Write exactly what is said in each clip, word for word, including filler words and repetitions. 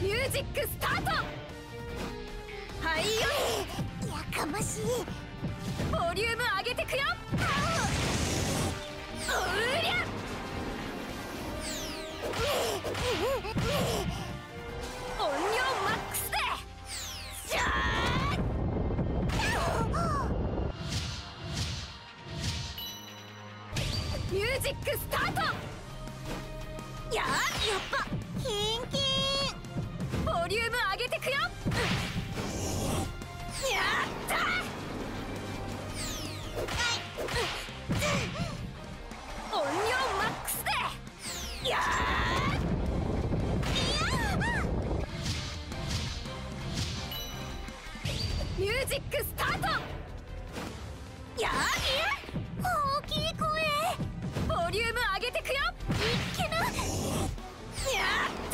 ミュージックスタート。はいよ。 やかましい。 ボリューム上げてくよ。おうりゃ。音量マックスでシャー。ミュージックスタート。やー、やっぱキンキン。ボリューム上げてくよ。やった音量マックスでやー。ミュージックスタート。やー、大きい声。ボリューム上げてくよ。いっけな。やった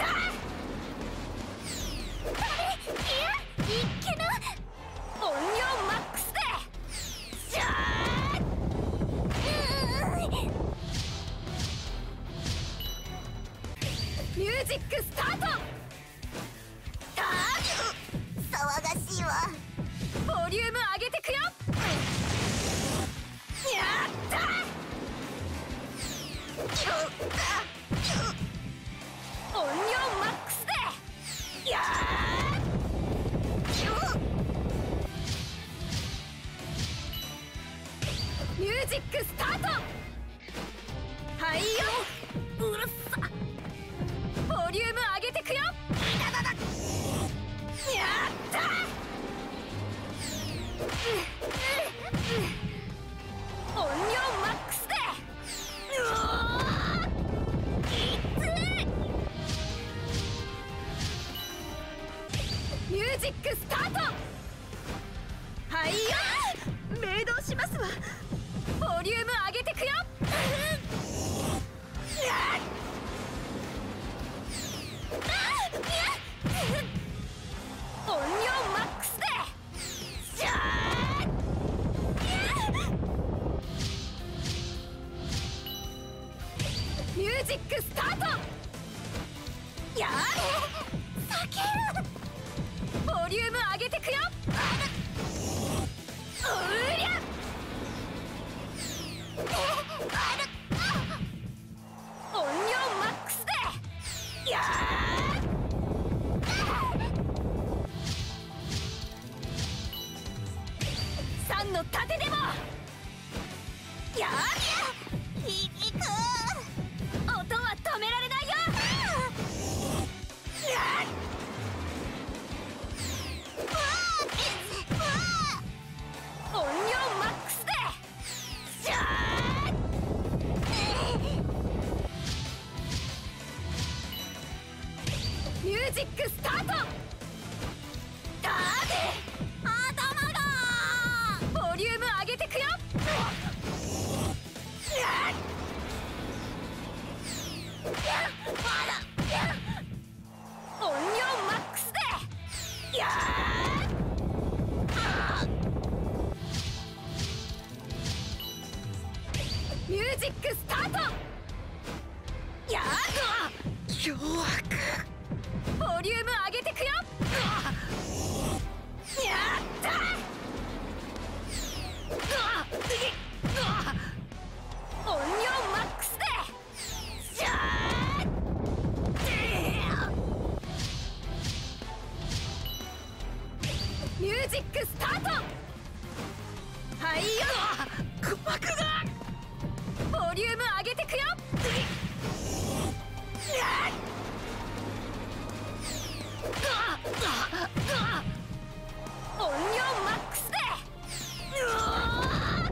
あれ、いや、いっけな。音量マックスでシャー。ミュージックスタート。 騒がしいわ。 ボリューム上げてくよ。やった音量マックスでやー。ミュージックスタート。はいよ。うるさ。ボリューム上げてくよ。やった音量マックスでうわー。いっつミュージックスタート。はいよ。明動しますわ。ボリューム上げてくよ。音量マックスでシャー。ミュージックスタート。やー、避ける。ボリューム上げてくよ。おうりゃ。音量マックスでやー。さんの盾でもやー。響く。音は止められないよ。音量マックスでシャー。ミュージックスタート。だーで頭が。ボリューム上げてくよ。音量マックスでやー。ミュージックスタート。やー。凶悪。ボリューム上げてくよ。やった音量マックスでシャー。ミュージックスタート。はいよ。鼓膜が。ボリューム上げてくよ。音量マックスでうわ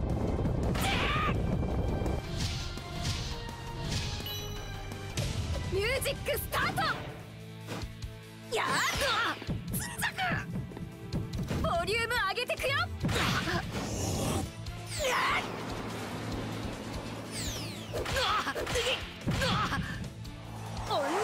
ー。ミュージックスタート。やー。つんざく。ボリューム上げてくよ。音量